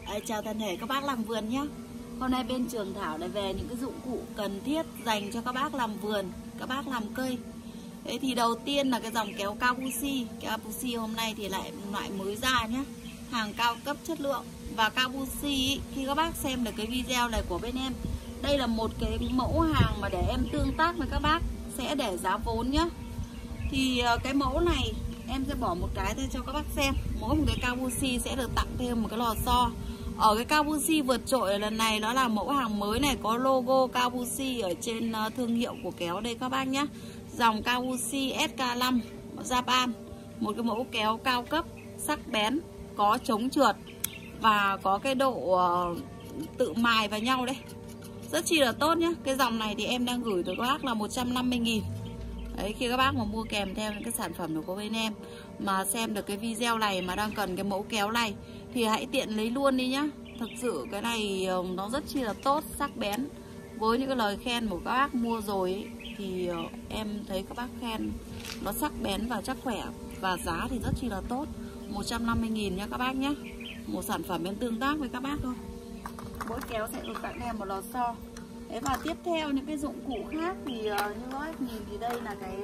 Chào toàn thể các bác làm vườn nhé. Hôm nay bên Trường Thảo lại về những cái dụng cụ cần thiết dành cho các bác làm vườn, các bác làm cây. Thế thì đầu tiên là cái dòng kéo Kabushi. Kabushi hôm nay thì lại loại mới ra nhé, hàng cao cấp chất lượng. Và Kabushi khi các bác xem được cái video này của bên em, đây là một cái mẫu hàng mà để em tương tác với các bác, sẽ để giá vốn nhé. Thì cái mẫu này em sẽ bỏ một cái cho các bác xem. Mỗi một cái Kabushi sẽ được tặng thêm một cái lò xo. Ở cái Kabushi vượt trội lần này nó là mẫu hàng mới này, có logo Kabushi ở trên thương hiệu của kéo đây các bác nhé. Dòng Kabushi SK5 Japan, một cái mẫu kéo cao cấp, sắc bén, có chống trượt và có cái độ tự mài vào nhau đây, rất chi là tốt nhé. Cái dòng này thì em đang gửi tới các bác là 150.000. Đấy, khi các bác mà mua kèm theo những cái sản phẩm của bên em mà xem được cái video này mà đang cần cái mẫu kéo này thì hãy tiện lấy luôn đi nhá. Thực sự cái này nó rất chi là tốt, sắc bén. Với những cái lời khen của các bác mua rồi ấy, thì em thấy các bác khen nó sắc bén và chắc khỏe, và giá thì rất chi là tốt, 150.000 nha các bác nhé. Một sản phẩm em tương tác với các bác thôi. Mỗi kéo sẽ được tặng em một lò xo. Đấy, và tiếp theo những cái dụng cụ khác thì như các bác nhìn thì đây là cái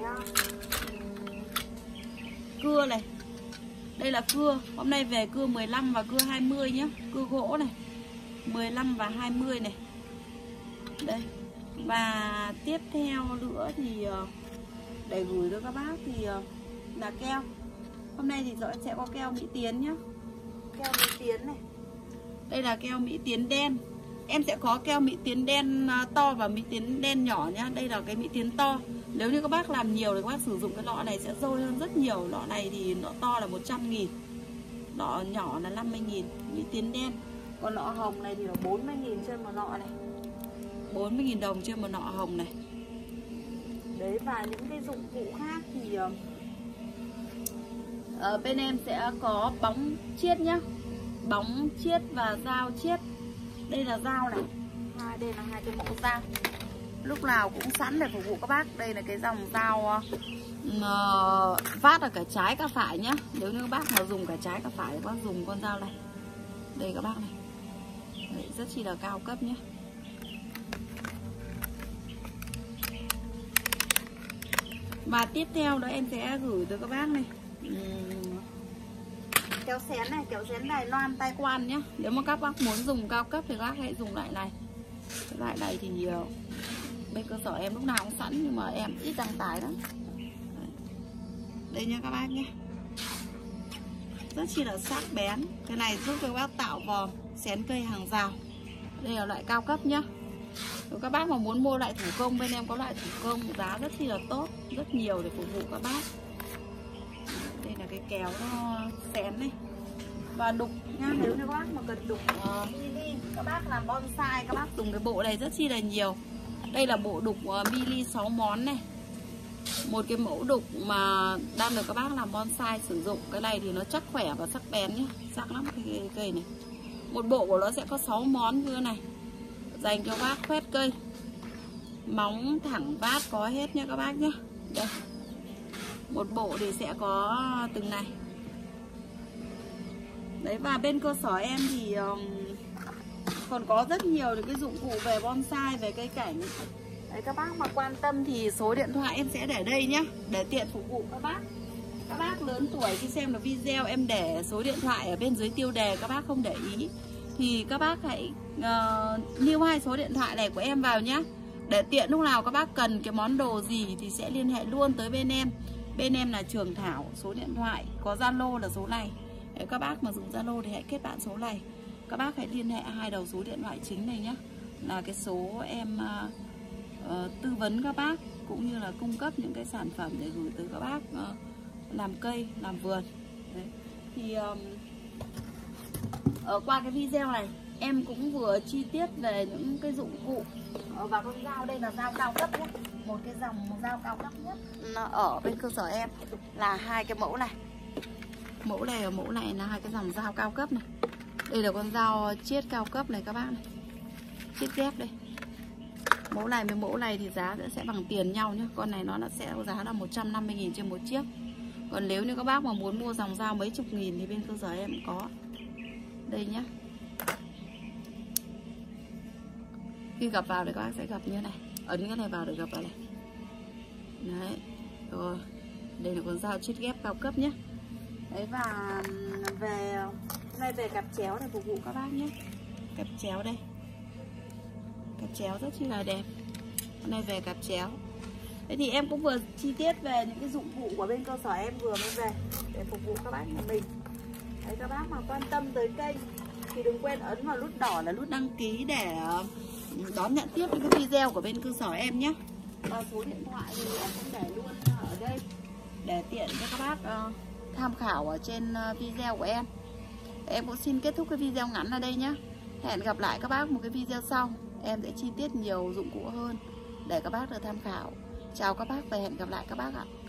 cưa này. Đây là cưa, hôm nay về cưa 15 và cưa 20 nhé. Cưa gỗ này, 15 và 20 này. Đây. Và tiếp theo nữa thì để gửi cho các bác thì là keo. Hôm nay thì sẽ có keo Mỹ Tiến nhé. Keo Mỹ Tiến này. Đây là keo Mỹ Tiến đen. Em sẽ có keo Mỹ Tiến đen to và Mỹ Tiến đen nhỏ nhá. Đây là cái Mỹ Tiến to. Nếu như các bác làm nhiều thì các bác sử dụng cái lọ này sẽ dôi hơn rất nhiều. Lọ này thì lọ to là 100.000, lọ nhỏ là 50.000, Mỹ Tiến đen. Còn lọ hồng này thì là 40.000 trên một lọ này, 40.000 đồng trên một lọ hồng này. Đấy, và những cái dụng cụ khác thì bên em sẽ có bóng chiết nhá, bóng chiết và dao chiết. Đây là dao này, đây là hai cái mẫu dao, lúc nào cũng sẵn để phục vụ các bác. Đây là cái dòng dao vát ở cả trái cả phải nhá. Nếu như các bác mà dùng cả trái cả phải thì các bác dùng con dao này. Đây các bác này. Đấy, rất chi là cao cấp nhé. Và tiếp theo đó em sẽ gửi tới các bác này kéo xén này, kéo xén Đài Loan tay quan nhé. Nếu mà các bác muốn dùng cao cấp thì các bác hãy dùng loại này. Cái loại này thì bên cơ sở em lúc nào cũng sẵn, nhưng mà em ít đăng tải lắm. Đây nha các bác nhé, rất chi là sắc bén. Cái này giúp cho các bác tạo vòm xén cây hàng rào. Đây là loại cao cấp nhá. Nếu các bác mà muốn mua loại thủ công, bên em có loại thủ công giá rất chi là tốt, rất nhiều để phục vụ các bác. Đây là cái kéo nó xén này. Và đục nha, nếu như các bác mà cần đục mini, các bác làm bonsai, các bác dùng cái bộ này rất chi là nhiều. Đây là bộ đục mini 6 món này. Một cái mẫu đục mà đang được các bác làm bonsai sử dụng. Cái này thì nó chắc khỏe và sắc bén nhé, sắc lắm cái cây này. Một bộ của nó sẽ có 6 món như này, dành cho bác khoét cây. Móng thẳng vát có hết nhé các bác nhé. Đây, một bộ thì sẽ có từng này. Đấy, và bên cơ sở em thì còn có rất nhiều những cái dụng cụ về bonsai, về cây cảnh. Đấy, các bác mà quan tâm thì số điện thoại em sẽ để đây nhé, để tiện phục vụ các bác. Các bác lớn tuổi khi xem được video em để số điện thoại ở bên dưới tiêu đề, các bác không để ý thì các bác hãy lưu hai số điện thoại này của em vào nhé, để tiện lúc nào các bác cần cái món đồ gì thì sẽ liên hệ luôn tới bên em. Bên em là Trường Thảo, số điện thoại có Zalo là số này. Nếu các bác mà dùng Zalo thì hãy kết bạn số này. Các bác hãy liên hệ hai đầu số điện thoại chính này nhé, là cái số em tư vấn các bác cũng như là cung cấp những cái sản phẩm để gửi tới các bác làm cây, làm vườn. Đấy. Thì qua cái video này em cũng vừa chi tiết về những cái dụng cụ. Và con dao đây là dao cao cấp nhé, một cái dòng dao cao cấp nhất ở bên cơ sở em là hai cái mẫu này. Mẫu này và mẫu này là hai cái dòng dao cao cấp này. Đây là con dao chiết cao cấp này các bác này, chiết ghép đây. Mẫu này với mẫu này thì giá sẽ bằng tiền nhau nhé. Con này nó sẽ giá là 150.000 trên một chiếc. Còn nếu như các bác mà muốn mua dòng dao mấy chục nghìn thì bên cơ sở em có đây nhé. khi gập vào thì các bác sẽ gập như thế này, ấn cái này vào để gập vào này. Đấy, rồi. Đây là con dao chít ghép cao cấp nhé. Đấy, và về hôm nay về cặp chéo để phục vụ các bác nhé. Cặp chéo đây, cặp chéo rất chi là đẹp. Hôm nay về cặp chéo. Thế thì em cũng vừa chi tiết về những cái dụng cụ của bên cơ sở em vừa mới về để phục vụ các bác nhà mình. Đấy, các bác mà quan tâm tới kênh thì đừng quên ấn vào nút đỏ là nút đăng ký để đón nhận tiếp những cái video của bên cơ sở em nhé. Và số điện thoại thì em cũng để luôn ở đây để tiện cho các bác tham khảo ở trên video của em. Em cũng xin kết thúc cái video ngắn ở đây nhé. Hẹn gặp lại các bác một cái video sau. Em sẽ chi tiết nhiều dụng cụ hơn để các bác được tham khảo. Chào các bác và hẹn gặp lại các bác ạ.